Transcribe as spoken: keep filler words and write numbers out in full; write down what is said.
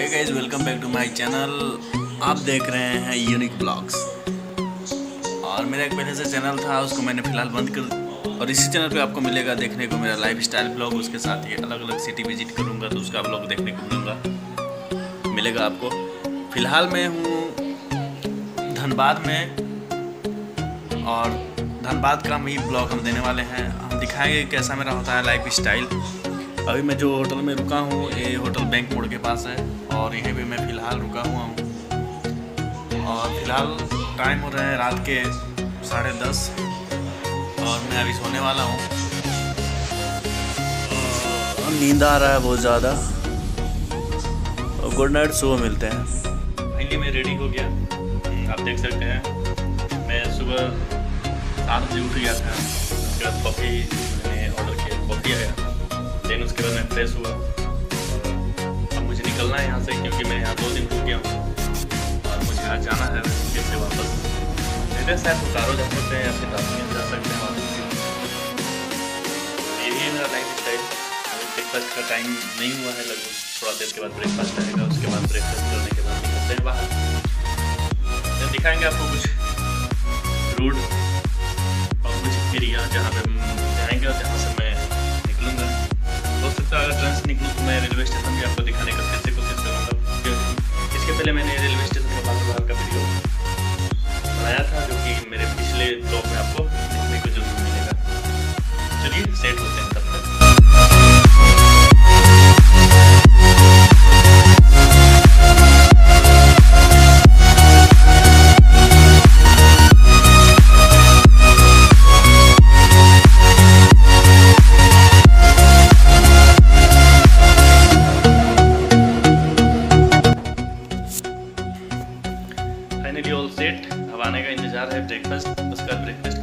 Guys, welcome back to my channel. आप देख रहे हैं यूनिक ब्लॉग्स। और मेरा एक पहले से चैनल था, उसको मैंने फ़िलहाल बंद कर, और इसी चैनल पे आपको मिलेगा देखने को मेरा लाइफ स्टाइल ब्लॉग। उसके साथ ही अलग अलग सिटी विजिट करूँगा तो उसका ब्लॉग देखने को मिलूँगा मिलेगा आपको। फ़िलहाल मैं हूँ धनबाद में, और धनबाद का भी ब्लॉग हम देने वाले हैं। हम दिखाएंगे कैसा मेरा होता है लाइफ स्टाइल। अभी मैं जो होटल में रुका हूँ, ये होटल बैंक मोड़ के पास है, और यहीं पे मैं फ़िलहाल रुका हुआ हूँ। और फिलहाल टाइम हो रहा है रात के साढ़े दस, और मैं अभी सोने वाला हूँ। नींद आ रहा है बहुत ज़्यादा। गुड नाइट, सुबह मिलते हैं। फाइनली मैं रेडी हो गया, आप देख सकते हैं। मैं सुबह सात बजे उठ गया था। उसके बाद कॉफ़ी मैंने ऑर्डर किया, कॉफ़ी आया। देन उसके बाद मैं फ्रेश हुआ। अब मुझे निकलना है यहाँ से, क्योंकि मैं यहाँ दो दिन रुक गया हूँ और मुझे आज जाना है फिर से वापस। मेरे शायद उतारो जा सकते हैं या फिर दार्जिलिंग जा सकते हैं वापस। यही है मेरा लाइफ स्टाइल। ब्रेकफास्ट का टाइम नहीं हुआ है, लगभग थोड़ा देर के बाद ब्रेकफास्ट आएगा। उसके बाद ब्रेकफास्ट करने के बाद निकलते हैं बाहर। फिर दिखाएंगे आपको कुछ रूट और कुछ एरिया जहाँ पे जाएंगे और जहाँ से मैं निकलूँगा। हो सकता है अगर ट्रेन से निकलूँ तो मैं रेलवे स्टेशन भी आपको दिखाने का फिर से कोशिश करूँगा। इसके पहले मैंने रेलवे स्टेशन का बाहर बाहर का वीडियो बनाया था, जो कि मेरे पिछले ब्लॉग में आपको देखने को जरूर मिलेगा। चलिए सेट होते हैं तब तक। Finally all set. अब आने का इंतजार है ब्रेकफास्ट। उसका ब्रेकफास्ट